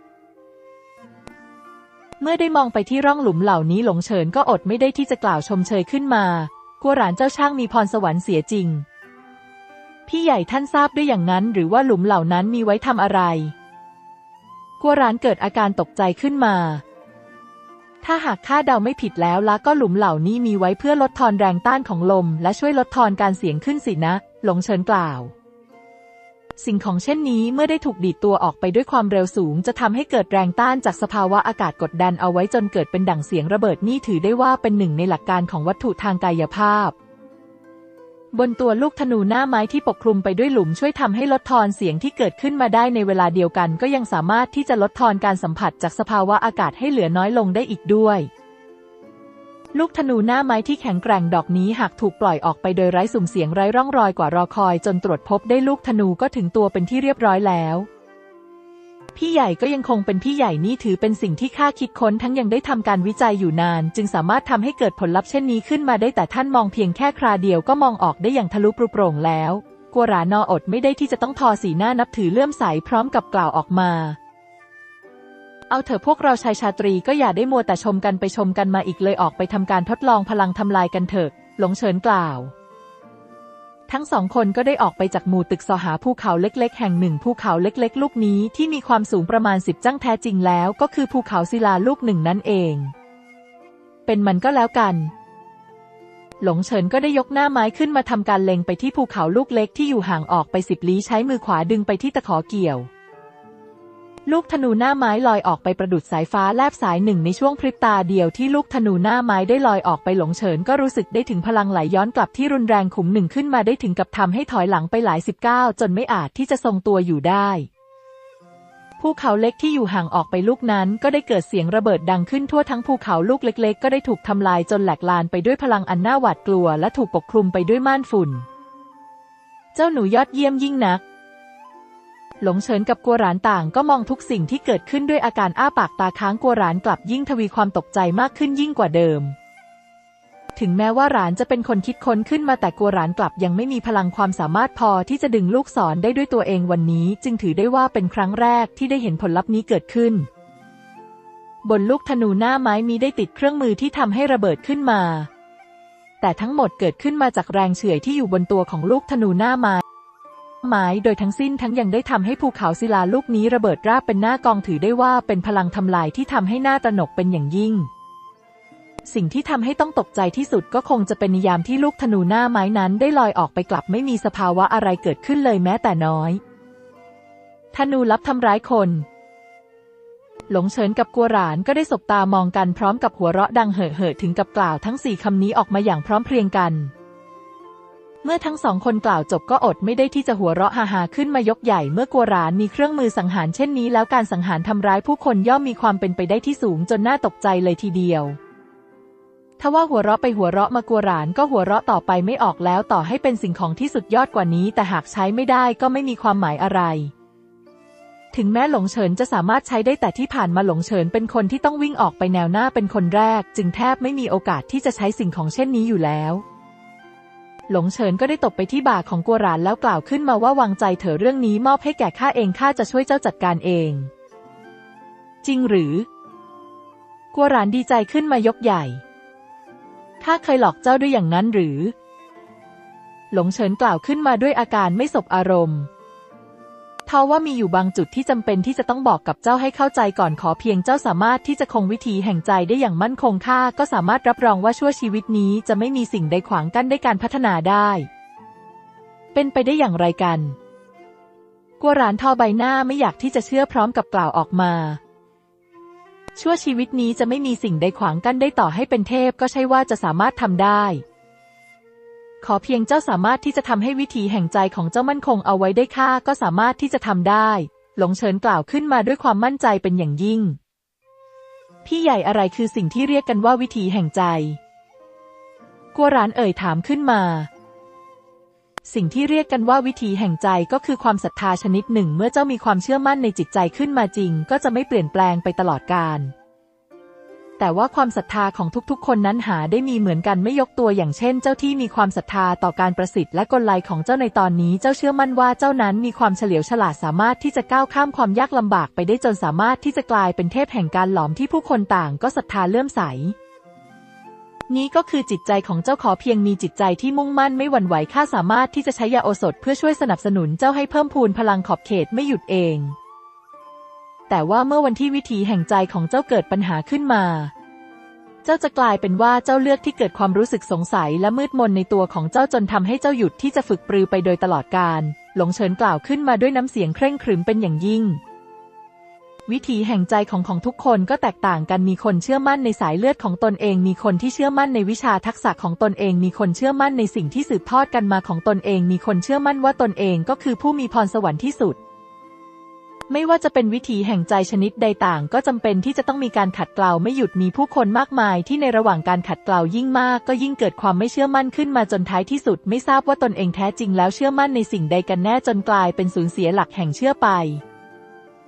เมื่อได้มองไปที่ร่องหลุมเหล่านี้หลงเฉินก็อดไม่ได้ที่จะกล่าวชมเชยขึ้นมากัวหรานเจ้าช่างมีพรสวรรค์เสียจริงพี่ใหญ่ท่านทราบด้วยอย่างนั้นหรือว่าหลุมเหล่านั้นมีไว้ทำอะไรกัวหรานเกิดอาการตกใจขึ้นมาถ้าหากข้าเดาไม่ผิดแล้วละก็หลุมเหล่านี้มีไว้เพื่อลดทอนแรงต้านของลมและช่วยลดทอนการเสี่ยงขึ้นสินะหลงเฉินกล่าวสิ่งของเช่นนี้เมื่อได้ถูกดีดตัวออกไปด้วยความเร็วสูงจะทำให้เกิดแรงต้านจากสภาวะอากาศกดดันเอาไว้จนเกิดเป็นดั่งเสียงระเบิดนี่ถือได้ว่าเป็นหนึ่งในหลักการของวัตถุทางกายภาพบนตัวลูกธนูหน้าไม้ที่ปกคลุมไปด้วยหลุมช่วยทำให้ลดทอนเสียงที่เกิดขึ้นมาได้ในเวลาเดียวกันก็ยังสามารถที่จะลดทอนการสัมผัสจากสภาวะอากาศให้เหลือน้อยลงได้อีกด้วยลูกธนูหน้าไม้ที่แข็งแกร่งดอกนี้หากถูกปล่อยออกไปโดยไร้สุ่มเสียงไร้ร่องรอยกว่ารอคอยจนตรวจพบได้ลูกธนูก็ถึงตัวเป็นที่เรียบร้อยแล้วพพี่ใหญ่ก็ยังคงเป็นพี่ใหญ่นี่ถือเป็นสิ่งที่ข้าคิดค้นทั้งยังได้ทำการวิจัยอยู่นานจึงสามารถทำให้เกิดผลลัพธ์เช่นนี้ขึ้นมาได้แต่ท่านมองเพียงแค่คราเดียวก็มองออกได้อย่างทะลุปรุโปร่งแล้วกัวหรานออดไม่ได้ที่จะต้องทอสีหน้านับถือเลื่อมใสพร้อมกับกล่าวออกมาเอาเถอะพวกเราชายชาตรีก็อย่าได้มัวแต่ชมกันไปชมกันมาอีกเลยออกไปทำการทดลองพลังทำลายกันเถอะหลงเฉินกล่าวทั้งสองคนก็ได้ออกไปจากหมู่ตึกสหาภูเขาเล็กๆแห่งหนึ่งภูเขาเล็กๆลูกนี้ที่มีความสูงประมาณสิบจั่งแท้จริงแล้วก็คือภูเขาศิลาลูกหนึ่งนั่นเองเป็นมันก็แล้วกันหลงเฉินก็ได้ยกหน้าไม้ขึ้นมาทำการเล็งไปที่ภูเขาลูกเล็กที่อยู่ห่างออกไปสิบลี้ใช้มือขวาดึงไปที่ตะขอเกี่ยวลูกธนูหน้าไม้ลอยออกไปประดุจสายฟ้าแลบสายหนึ่งในช่วงพริบตาเดียวที่ลูกธนูหน้าไม้ได้ลอยออกไปหลงเฉินก็รู้สึกได้ถึงพลังไหลย้อนกลับที่รุนแรงขุมหนึ่งขึ้นมาได้ถึงกับทำให้ถอยหลังไปหลายสิบก้าวจนไม่อาจที่จะทรงตัวอยู่ได้ภูเขาเล็กที่อยู่ห่างออกไปลูกนั้นก็ได้เกิดเสียงระเบิดดังขึ้นทั่วทั้งภูเขาลูกเล็กๆก็ได้ถูกทำลายจนแหลกลานไปด้วยพลังอันน่าหวาดกลัวและถูกปกคลุมไปด้วยม่านฝุ่นเจ้าหนูยอดเยี่ยมยิ่งนักหลงเฉินกับกัวหรานต่างก็มองทุกสิ่งที่เกิดขึ้นด้วยอาการอ้าปากตาค้างกัวหรานกลับยิ่งทวีความตกใจมากขึ้นยิ่งกว่าเดิมถึงแม้ว่าหรานจะเป็นคนคิดค้นขึ้นมาแต่กัวหรานกลับยังไม่มีพลังความสามารถพอที่จะดึงลูกศรได้ด้วยตัวเองวันนี้จึงถือได้ว่าเป็นครั้งแรกที่ได้เห็นผลลัพธ์นี้เกิดขึ้นบนลูกธนูหน้าไม้มีได้ติดเครื่องมือที่ทำให้ระเบิดขึ้นมาแต่ทั้งหมดเกิดขึ้นมาจากแรงเฉื่อยที่อยู่บนตัวของลูกธนูหน้าไม้ไม้โดยทั้งสิ้นทั้งยังได้ทำให้ภูเขาศิลาลูกนี้ระเบิดราบเป็นหน้ากองถือได้ว่าเป็นพลังทำลายที่ทำให้หน้าตระหนกเป็นอย่างยิ่งสิ่งที่ทำให้ต้องตกใจที่สุดก็คงจะเป็นยามที่ลูกธนูหน้าไม้นั้นได้ลอยออกไปกลับไม่มีสภาวะอะไรเกิดขึ้นเลยแม้แต่น้อยธนูลับทำร้ายคนหลงเฉินกับกัวหรานก็ได้สบตามองกันพร้อมกับหัวเราะดังเห่อเห่อถึงกับกล่าวทั้งสี่คำนี้ออกมาอย่างพร้อมเพรียงกันเมื่อทั้งสองคนกล่าวจบก็อดไม่ได้ที่จะหัวเราะฮาๆขึ้นมายกใหญ่เมื่อกัวหรานมีเครื่องมือสังหารเช่นนี้แล้วการสังหารทำร้ายผู้คนย่อมมีความเป็นไปได้ที่สูงจนน่าตกใจเลยทีเดียวถ้าว่าหัวเราะไปหัวเราะมากัวหรานก็หัวเราะต่อไปไม่ออกแล้วต่อให้เป็นสิ่งของที่สุดยอดกว่านี้แต่หากใช้ไม่ได้ก็ไม่มีความหมายอะไรถึงแม้หลงเฉินจะสามารถใช้ได้แต่ที่ผ่านมาหลงเฉินเป็นคนที่ต้องวิ่งออกไปแนวหน้าเป็นคนแรกจึงแทบไม่มีโอกาสที่จะใช้สิ่งของเช่นนี้อยู่แล้วหลงเฉินก็ได้ตบไปที่บ่าของกัวหรานแล้วกล่าวขึ้นมาว่าวางใจเถอะเรื่องนี้มอบให้แก่ข้าเองข้าจะช่วยเจ้าจัดการเองจริงหรือกัวหรานดีใจขึ้นมายกใหญ่ข้าเคยหลอกเจ้าด้วยอย่างนั้นหรือหลงเฉินกล่าวขึ้นมาด้วยอาการไม่สบอารมณ์ทว่ามีอยู่บางจุดที่จำเป็นที่จะต้องบอกกับเจ้าให้เข้าใจก่อนขอเพียงเจ้าสามารถที่จะคงวิถีแห่งใจได้อย่างมั่นคงข้าก็สามารถรับรองว่าชั่วชีวิตนี้จะไม่มีสิ่งใดขวางกั้นได้การพัฒนาได้เป็นไปได้อย่างไรกันกัวหรานทอใบหน้าไม่อยากที่จะเชื่อพร้อมกับกล่าวออกมาชั่วชีวิตนี้จะไม่มีสิ่งใดขวางกั้นได้ต่อให้เป็นเทพก็ใช่ว่าจะสามารถทำได้ขอเพียงเจ้าสามารถที่จะทำให้วิถีแห่งใจของเจ้ามั่นคงเอาไว้ได้ข้าก็สามารถที่จะทำได้หลงเฉินกล่าวขึ้นมาด้วยความมั่นใจเป็นอย่างยิ่งพี่ใหญ่อะไรคือสิ่งที่เรียกกันว่าวิถีแห่งใจกัวหรานเอ่ยถามขึ้นมาสิ่งที่เรียกกันว่าวิถีแห่งใจก็คือความศรัทธาชนิดหนึ่งเมื่อเจ้ามีความเชื่อมั่นในจิตใจขึ้นมาจริงก็จะไม่เปลี่ยนแปลงไปตลอดกาลแต่ว่าความศรัทธาของทุกๆคนนั้นหาได้มีเหมือนกันไม่ยกตัวอย่างเช่นเจ้าที่มีความศรัทธาต่อการประสิทธิ์และกลไกของเจ้าในตอนนี้เจ้าเชื่อมั่นว่าเจ้านั้นมีความเฉลียวฉลาดสามารถที่จะก้าวข้ามความยากลำบากไปได้จนสามารถที่จะกลายเป็นเทพแห่งการหลอมที่ผู้คนต่างก็ศรัทธาเลื่อมใสนี้ก็คือจิตใจของเจ้าขอเพียงมีจิตใจที่มุ่งมั่นไม่หวั่นไหวข้าสามารถที่จะใช้ยาโอสถเพื่อช่วยสนับสนุนเจ้าให้เพิ่มพูนพลังขอบเขตไม่หยุดเองแต่ว่าเมื่อวันที่วิถีแห่งใจของเจ้าเกิดปัญหาขึ้นมาเจ้าจะกลายเป็นว่าเจ้าเลือกที่เกิดความรู้สึกสงสัยและมืดมนในตัวของเจ้าจนทำให้เจ้าหยุดที่จะฝึกปรือไปโดยตลอดกาลหลงเฉินกล่าวขึ้นมาด้วยน้ำเสียงเคร่งครึมเป็นอย่างยิ่งวิถีแห่งใจของของทุกคนก็แตกต่างกันมีคนเชื่อมั่นในสายเลือดของตนเองมีคนที่เชื่อมั่นในวิชาทักษะของตนเองมีคนเชื่อมั่นในสิ่งที่สืบทอดกันมาของตนเองมีคนเชื่อมั่นว่าตนเองก็คือผู้มีพรสวรรค์ที่สุดไม่ว่าจะเป็นวิถีแห่งใจชนิดใดต่างก็จำเป็นที่จะต้องมีการขัดเกลาไม่หยุดมีผู้คนมากมายที่ในระหว่างการขัดเกลายิ่งมากก็ยิ่งเกิดความไม่เชื่อมั่นขึ้นมาจนท้ายที่สุดไม่ทราบว่าตนเองแท้จริงแล้วเชื่อมั่นในสิ่งใดกันแน่จนกลายเป็นสูญเสียหลักแห่งเชื่อไป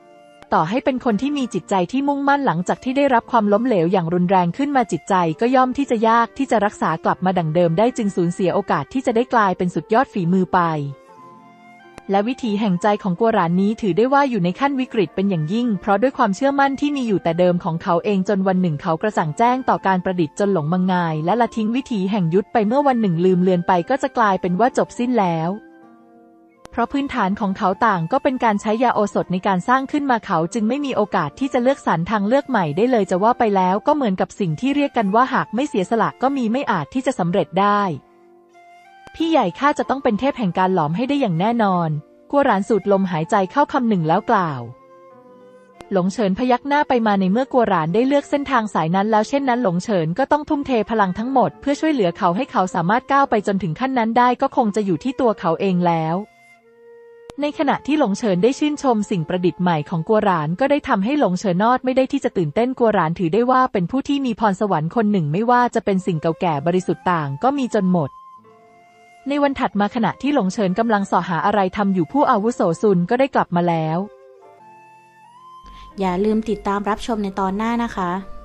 ต่อให้เป็นคนที่มีจิตใจที่มุ่งมั่นหลังจากที่ได้รับความล้มเหลวอย่างรุนแรงขึ้นมาจิตใจก็ย่อมที่จะยากที่จะรักษากลับมาดั่งเดิมได้จึงสูญเสียโอกาสที่จะได้กลายเป็นสุดยอดฝีมือไปและวิถีแห่งใจของกัวหรานนี้ถือได้ว่าอยู่ในขั้นวิกฤตเป็นอย่างยิ่งเพราะด้วยความเชื่อมั่นที่มีอยู่แต่เดิมของเขาเองจนวันหนึ่งเขากระจ่างแจ้งต่อการประดิษฐ์จนหลงมังงายและละทิ้งวิถีแห่งยุทธไปเมื่อวันหนึ่งลืมเลือนไปก็จะกลายเป็นว่าจบสิ้นแล้วเพราะพื้นฐานของเขาต่างก็เป็นการใช้ยาโอสถในการสร้างขึ้นมาเขาจึงไม่มีโอกาสที่จะเลือกสรรทางเลือกใหม่ได้เลยจะว่าไปแล้วก็เหมือนกับสิ่งที่เรียกกันว่าหากไม่เสียสละก็มีไม่อาจที่จะสำเร็จได้พี่ใหญ่ข้าจะต้องเป็นเทพแห่งการหลอมให้ได้อย่างแน่นอนกัวหรานสูดลมหายใจเข้าคำหนึ่งแล้วกล่าวหลงเฉินพยักหน้าไปมาในเมื่อกัวหรานได้เลือกเส้นทางสายนั้นแล้วเช่นนั้นหลงเฉินก็ต้องทุ่มเทพลังทั้งหมดเพื่อช่วยเหลือเขาให้เขาสามารถก้าวไปจนถึงขั้นนั้นได้ก็คงจะอยู่ที่ตัวเขาเองแล้วในขณะที่หลงเฉินได้ชื่นชมสิ่งประดิษฐ์ใหม่ของกัวหรานก็ได้ทำให้หลงเฉินนอดไม่ได้ที่จะตื่นเต้นกัวหรานถือได้ว่าเป็นผู้ที่มีพรสวรรค์คนหนึ่งไม่ว่าจะเป็นสิ่งเก่าแก่บริสุทธิ์ต่างก็มีจนหมดในวันถัดมาขณะที่หลงเฉินกำลังส่อหาอะไรทำอยู่ผู้อาวุโสซุนก็ได้กลับมาแล้วอย่าลืมติดตามรับชมในตอนหน้านะคะ